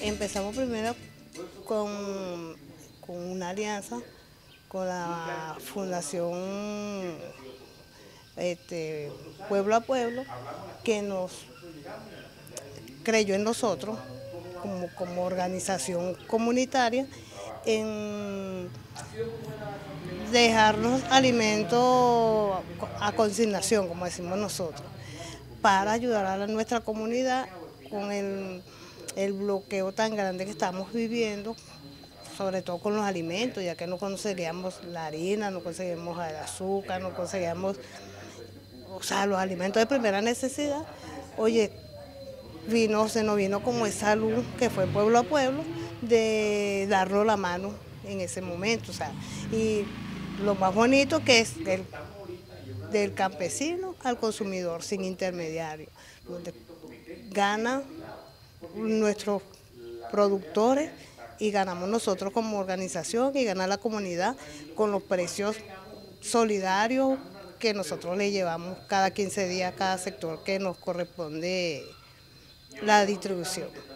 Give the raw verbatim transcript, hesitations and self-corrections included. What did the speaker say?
Empezamos primero con, con una alianza con la Fundación este, Pueblo a Pueblo, que nos creyó en nosotros como, como organización comunitaria en dejarnos alimentos a consignación, como decimos nosotros, para ayudar a nuestra comunidad con el, el bloqueo tan grande que estamos viviendo, sobre todo con los alimentos, ya que no conseguíamos la harina, no conseguíamos el azúcar, no conseguíamos, o sea, los alimentos de primera necesidad. Oye, vino, se nos vino como esa luz que fue pueblo a pueblo, de darnos la mano en ese momento, o sea, y lo más bonito que es del, del campesino al consumidor sin intermediario, donde gana nuestros productores y ganamos nosotros como organización y gana la comunidad con los precios solidarios que nosotros le llevamos cada quince días a cada sector que nos corresponde la distribución.